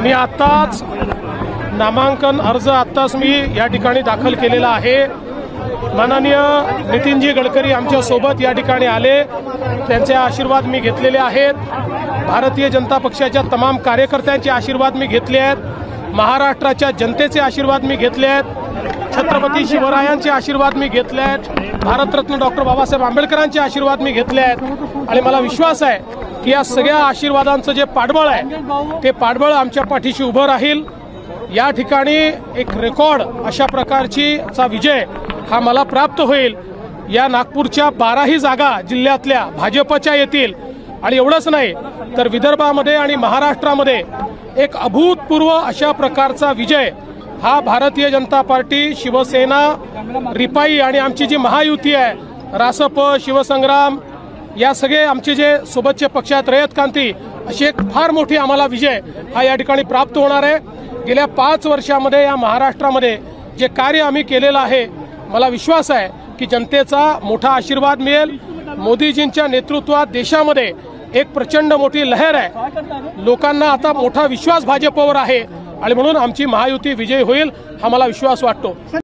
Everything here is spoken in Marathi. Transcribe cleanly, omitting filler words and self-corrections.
मी आत्ताच नामांकन अर्ज आत्ताच मी या ठिकाणी दाखल केलेला आहे। माननीय नितीनजी गडकरी आमच्या सोबत या ठिकाणी आले, त्यांचे आशीर्वाद मी घेतलेले आहेत। भारतीय जनता पक्षाच्या तमाम कार्यकर्त्यांचे आशीर्वाद मी घेतले आहेत। महाराष्ट्राच्या जनतेचे आशीर्वाद मी घेतले आहेत। छत्रपती शिवरायांचे आशीर्वाद मी घेतले आहेत। भारतरत्न डॉक्टर बाबासाहेब आंबेडकरांचे आशीर्वाद मी घेतले आहेत आणि मला विश्वास आहे की या सगळ्या आशीर्वादांचं जे पाठबळ आहे ते पाठबळ आमच्या पाठीशी उभं राहील। या ठिकाणी एक रेकॉर्ड अशा प्रकारचा विजय हा मला प्राप्त होईल। या नागपूरच्या 12ही जागा जिल्ह्यातल्या भाजपच्या येतील आणि एवढंच नाही तर विदर्भामध्ये आणि महाराष्ट्रामध्ये एक अभूतपूर्व अशा प्रकारचा विजय हा भारतीय जनता पार्टी, शिवसेना, रिपाई आणि आमची जी महायुती आहे रासप, शिवसंग्राम या सगळे आमचे जे सोबतचे पक्ष आहेत, रयत क्रांती, अशी एक फार मोठी आम्हाला विजय हा या ठिकाणी प्राप्त होणार आहे। गेल्या 5 वर्षामध्ये या महाराष्ट्रामध्ये जे कार्य आम्ही केलेलं आहे, मला विश्वास आहे की जनतेचा मोठा आशीर्वाद मिळेल। मोदीजींच्या नेतृत्वात देशामध्ये एक प्रचंड मोठी लहर आहे। लोकांना आता मोठा विश्वास भाजपवर आहे आणि म्हणून आमची महायुती विजयी होईल हा मला विश्वास वाटतो।